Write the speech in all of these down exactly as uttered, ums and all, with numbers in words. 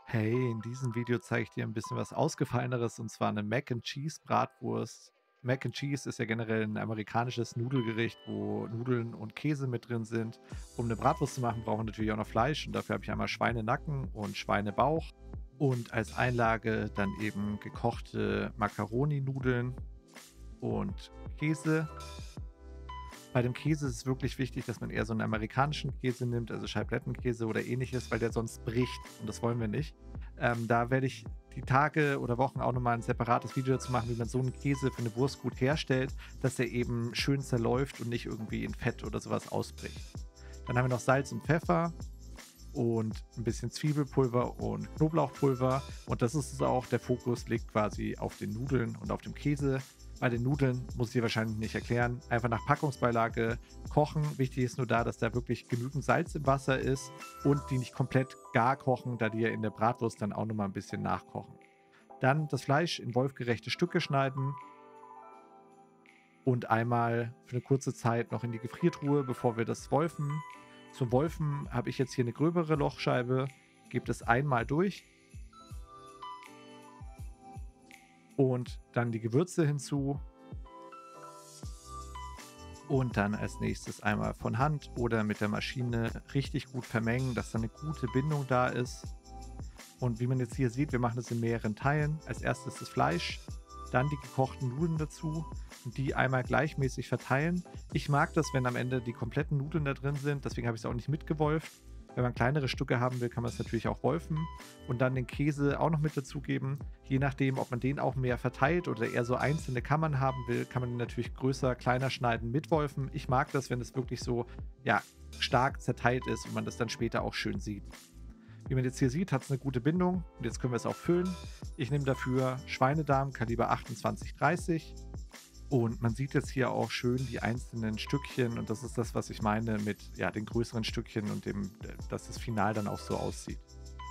Hey, in diesem Video zeige ich dir ein bisschen was Ausgefalleneres, und zwar eine Mac and Cheese Bratwurst. Mac and Cheese ist ja generell ein amerikanisches Nudelgericht, wo Nudeln und Käse mit drin sind. Um eine Bratwurst zu machen, brauchen wir natürlich auch noch Fleisch, und dafür habe ich einmal Schweinenacken und Schweinebauch und als Einlage dann eben gekochte Macaroni-Nudeln und Käse. Bei dem Käse ist es wirklich wichtig, dass man eher so einen amerikanischen Käse nimmt, also Scheiblettenkäse oder Ähnliches, weil der sonst bricht, und das wollen wir nicht. Ähm, da werde ich die Tage oder Wochen auch noch mal 'n separates Video dazu machen, wie man so einen Käse für eine Wurst gut herstellt, dass der eben schön zerläuft und nicht irgendwie in Fett oder sowas ausbricht. Dann haben wir noch Salz und Pfeffer und ein bisschen Zwiebelpulver und Knoblauchpulver, und das ist es auch, der Fokus liegt quasi auf den Nudeln und auf dem Käse. Bei den Nudeln muss ich dir wahrscheinlich nicht erklären. Einfach nach Packungsbeilage kochen. Wichtig ist nur da, dass da wirklich genügend Salz im Wasser ist und die nicht komplett gar kochen, da die ja in der Bratwurst dann auch noch mal ein bisschen nachkochen. Dann das Fleisch in wolfgerechte Stücke schneiden und einmal für eine kurze Zeit noch in die Gefriertruhe, bevor wir das wolfen. Zum Wolfen habe ich jetzt hier eine gröbere Lochscheibe, gebe das einmal durch und dann die Gewürze hinzu. Und dann als nächstes einmal von Hand oder mit der Maschine richtig gut vermengen, dass da eine gute Bindung da ist. Und wie man jetzt hier sieht, wir machen das in mehreren Teilen. Als erstes das Fleisch, dann die gekochten Nudeln dazu und die einmal gleichmäßig verteilen. Ich mag das, wenn am Ende die kompletten Nudeln da drin sind, deswegen habe ich es auch nicht mitgewolft. Wenn man kleinere Stücke haben will, kann man es natürlich auch wolfen und dann den Käse auch noch mit dazugeben. Je nachdem, ob man den auch mehr verteilt oder eher so einzelne Kammern haben will, kann man den natürlich größer, kleiner schneiden, mitwolfen. Ich mag das, wenn es wirklich so, ja, stark zerteilt ist und man das dann später auch schön sieht. Wie man jetzt hier sieht, hat es eine gute Bindung, und jetzt können wir es auch füllen. Ich nehme dafür Schweinedarm Kaliber achtundzwanzig dreißig. Und man sieht jetzt hier auch schön die einzelnen Stückchen, und das ist das, was ich meine mit, ja, den größeren Stückchen und dem, dass das Final dann auch so aussieht.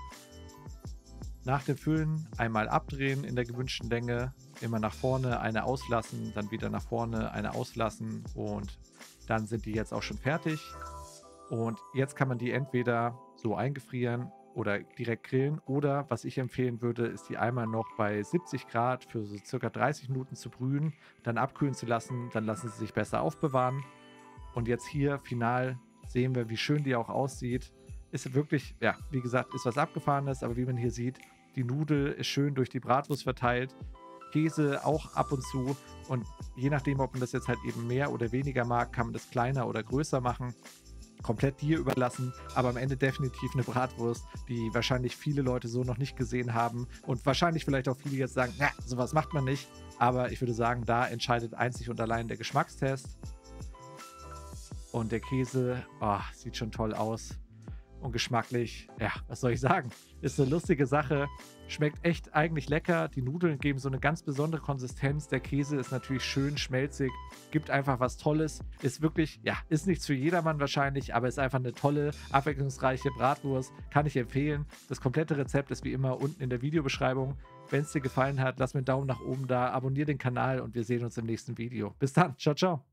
Nach dem Füllen einmal abdrehen in der gewünschten Länge, immer nach vorne eine auslassen, dann wieder nach vorne eine auslassen, und dann sind die jetzt auch schon fertig. Und jetzt kann man die entweder so eingefrieren oder direkt grillen, oder was ich empfehlen würde, ist die einmal noch bei siebzig Grad für so circa dreißig Minuten zu brühen, dann abkühlen zu lassen, dann lassen sie sich besser aufbewahren. Und jetzt hier final sehen wir, wie schön die auch aussieht. Ist wirklich, ja, wie gesagt, ist was Abgefahrenes, aber wie man hier sieht, die Nudel ist schön durch die Bratwurst verteilt, Käse auch ab und zu, und je nachdem, ob man das jetzt halt eben mehr oder weniger mag, kann man das kleiner oder größer machen. Komplett dir überlassen, aber am Ende definitiv eine Bratwurst, die wahrscheinlich viele Leute so noch nicht gesehen haben, und wahrscheinlich vielleicht auch viele jetzt sagen, ja, sowas macht man nicht, aber ich würde sagen, da entscheidet einzig und allein der Geschmackstest. Und der Käse, oh, sieht schon toll aus. Und geschmacklich, ja, was soll ich sagen? Ist eine lustige Sache. Schmeckt echt eigentlich lecker. Die Nudeln geben so eine ganz besondere Konsistenz. Der Käse ist natürlich schön schmelzig. Gibt einfach was Tolles. Ist wirklich, ja, ist nichts für jedermann wahrscheinlich, aber ist einfach eine tolle, abwechslungsreiche Bratwurst. Kann ich empfehlen. Das komplette Rezept ist wie immer unten in der Videobeschreibung. Wenn es dir gefallen hat, lass mir einen Daumen nach oben da, abonniere den Kanal, und wir sehen uns im nächsten Video. Bis dann. Ciao, ciao.